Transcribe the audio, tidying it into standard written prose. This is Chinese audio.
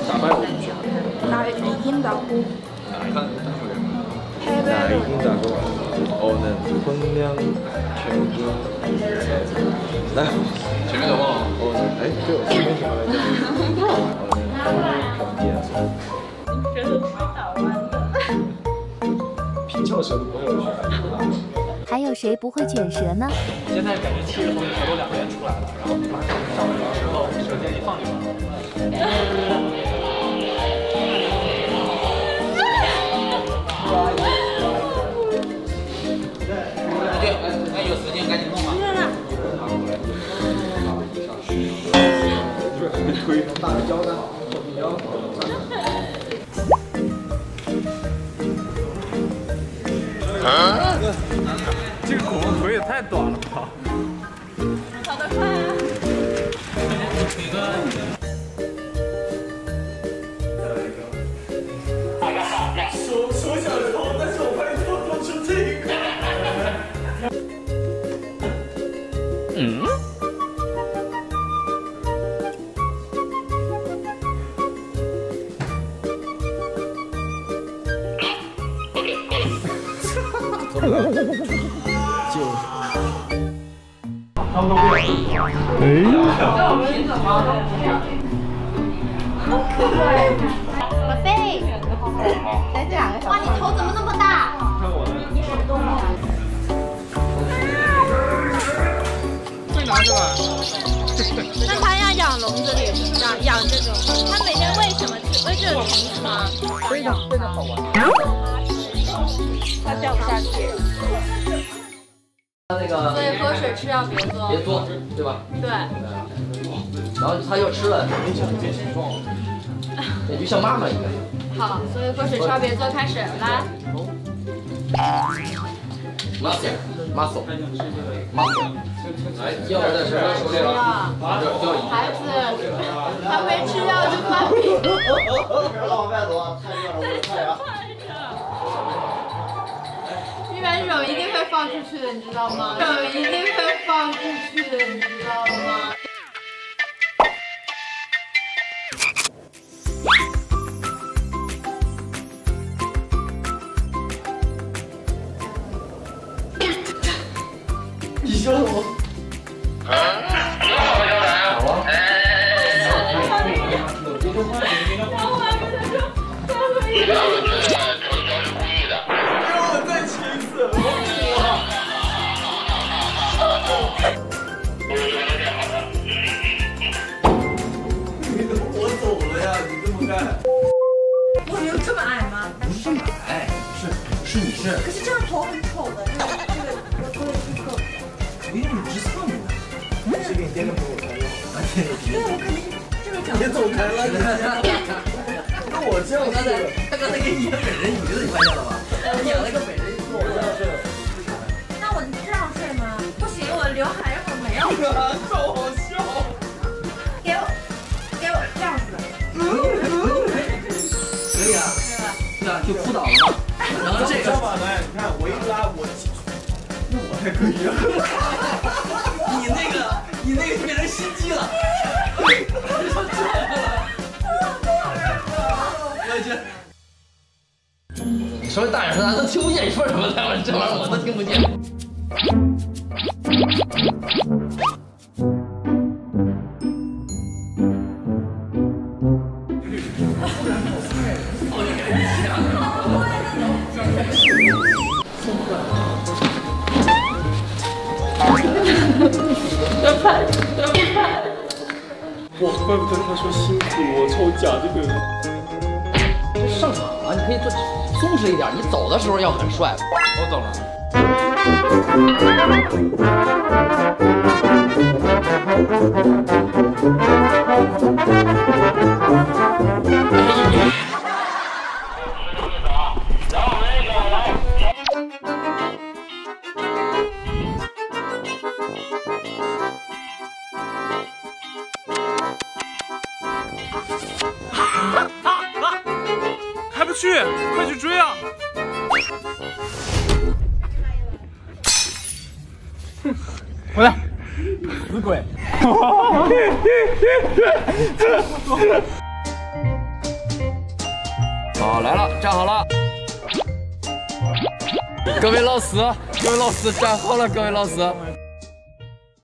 大摆我不去。 那已经到。 那已经到过。哦，那衡量全国。来， 前面的忘了。 哦，哎，对，我前面什么来着？ 舌头太打弯了。 平翘舌都不会有选。 还有谁不会卷舌呢？ 现在感觉气着风，舌头两边出来了，然后马上上来舌头舌尖一放就完了。 对，哎，有时间赶紧弄吧。 推成大胶带，手臂胶。 这个恐龙腿也太短了吧！ 跑得快啊！ 手想抽，但是我发现做出这个。 宝贝，才2个小时。哇，你头怎么那么大？ 会拿着吧？ 那他要养笼子里，养这种，他每天喂什么吃？喂这种虫子吗？ 非常好玩。 他掉不下去。 那个， 所以喝水吃要别做， 对吧？ 对。 然后他要吃了，也就像妈妈一样。 好，所以喝水吃要别做，开始来。 muscle，来，要不再吃，手里了。 孩子，他没吃药就发病。一般这种一定会放出去的，你知道吗？这种一定会放出去的，你知道吗？ 你笑什么？ 我有这么矮吗？ 不是这么矮，是你是。 可是这样头很丑的，这个我做的这个。 因为你是侧面的。 是给你颠个朋友圈吗？ 对，我肯定这个角度。 别走开了，那我这样是。 他刚才给你的本人椅子，你发现了吧？演了个本人椅子，我这样是。 那我这样睡吗？不行，我刘海一会儿没有。 超好笑。 给我这样子。 可以啊，对啊，就扑倒了嘛。然后这个， 你看我一拉我，那我还可以啊。 你那个变成心机了。我去。你稍微大点声，咱都听不见你说什么。这玩意儿我都听不见。 哇，怪不得他说辛苦，我抽假这个。 这上场了，你可以做松弛一点，你走的时候要很帅。 我走了。还不去，快去追啊！回来，死鬼！ 好，来了，站好了。各位老师，站好了，各位老师。